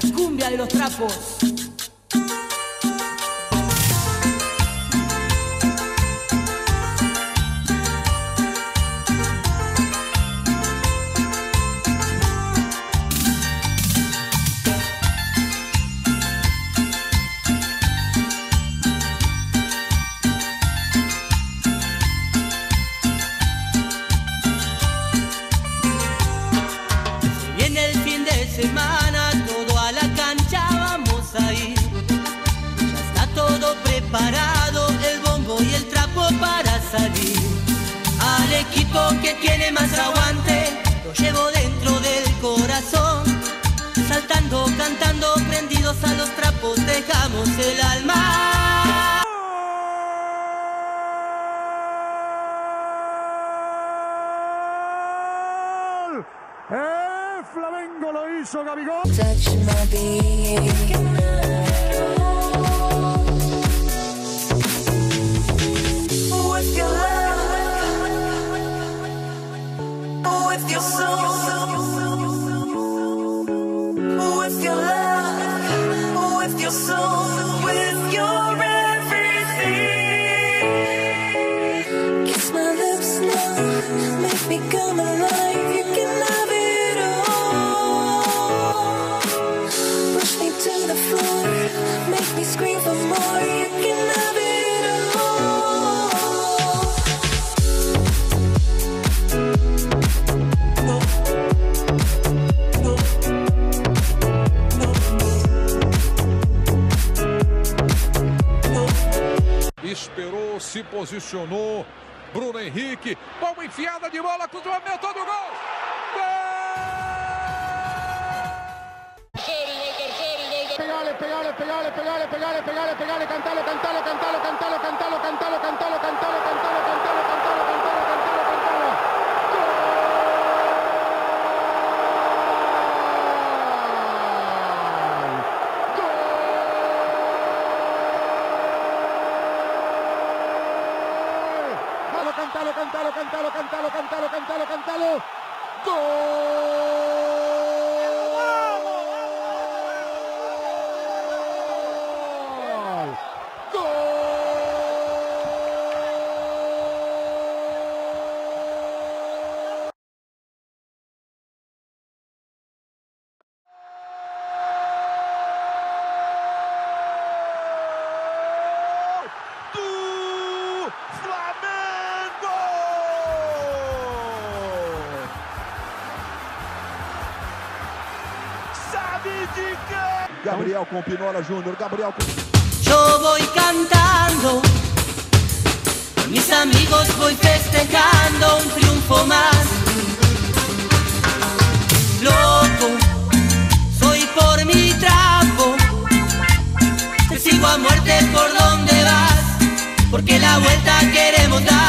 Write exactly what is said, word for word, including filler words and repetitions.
cumbia de los trapos. Semana, todo a la cancha vamos a ir. Ya está todo preparado, el bombo y el trapo para salir. Al equipo que tiene más aguante, lo llevo dentro del corazón. Saltando, cantando, prendidos a los trapos, dejamos el alma. ¡Eh! Flamengo lo hizo Gabigol. Esperou, se posicionou. Bruno Henrique, palma enfiada de bola, cruzamento do gol. Gol! Pegale, pegale, pegale, pegale, pegale, pegale, pegale, cantalo, cantalo, cantalo, cantalo, cantalo, cantalo, cantalo, cantalo, cantalo, cantalo, cantalo, cantalo, cantalo, cantalo. Cantalo, cantalo, cantalo, cantalo, cantalo, cantalo, cantalo. ¡Gol! Gabriel com Pinola Júnior, Gabriel com... Yo voy cantando, con mis amigos voy festejando un triunfo más. Loco, soy por mi trapo, te sigo a muerte por donde vas, porque la vuelta queremos dar.